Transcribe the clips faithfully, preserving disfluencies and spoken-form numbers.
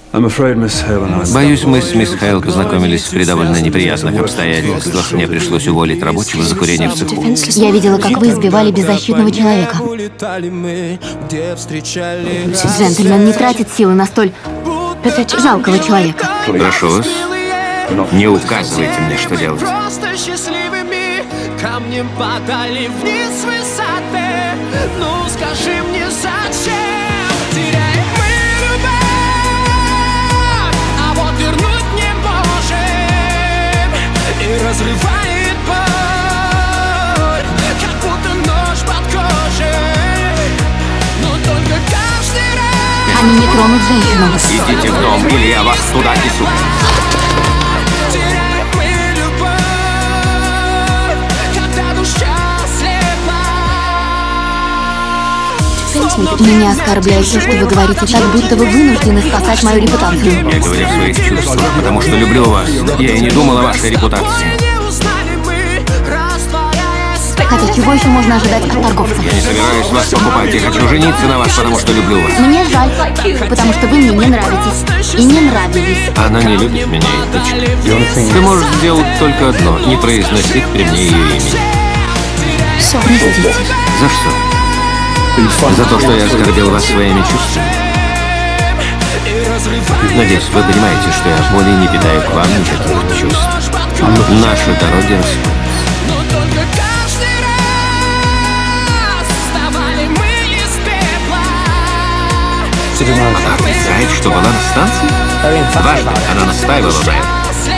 Боюсь, мы с мисс Хейл познакомились при довольно неприятных обстоятельствах. Мне пришлось уволить рабочего за курение в цеху. Я видела, как вы избивали беззащитного человека. Джентльмен не тратит силы на столь жалкого человека. Прошу вас, не указывайте мне, что делать. Камнем падали вниз с высоты. Ну скажи мне, зачем теряем мы любовь, а вот вернуть не можем. И разрывает боль, как будто нож под кожей. Но только каждый раз они не тронут женщину. Идите в дом, или я вас туда несу. Меня оскорбляет то, что вы говорите так, будто вы вынуждены спасать мою репутацию. Я говорю о своих чувствах, потому что люблю вас. Я и не думал о вашей репутации. Хотя чего еще можно ожидать от торговцев? Я не собираюсь вас покупать. Я хочу жениться на вас, потому что люблю вас. Мне жаль, потому что вы мне не нравитесь. И не нравились. Она не любит меня, и точка. Ты можешь сделать только одно. Не произносить при мне ее имени. Простите. За что? За то, что я оскорбил вас своими чувствами. Надеюсь, вы понимаете, что я более не питаю к вам никаких чувств. Наши дороги расходятся. Она отрицает, что была на станции? Дважды она настаивала на этом.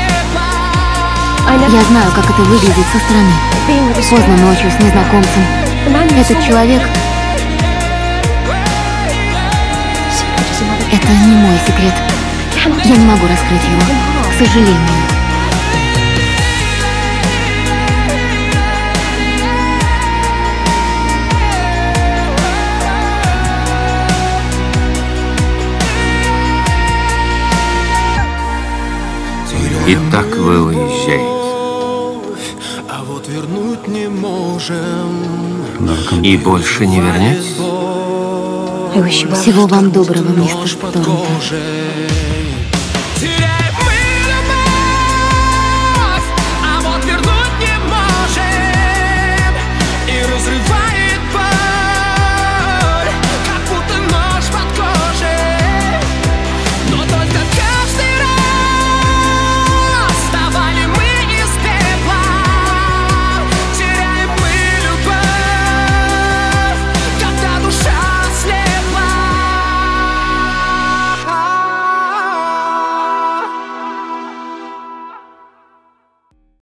Я знаю, как это выглядит со стороны. Поздно ночью с незнакомцем. Этот человек... Это не мой секрет. Я не могу раскрыть его, к сожалению. Итак, вы уезжаете. А вот вернуть не можем. И больше не вернетесь? Всего вам доброго, мистер Торнтон.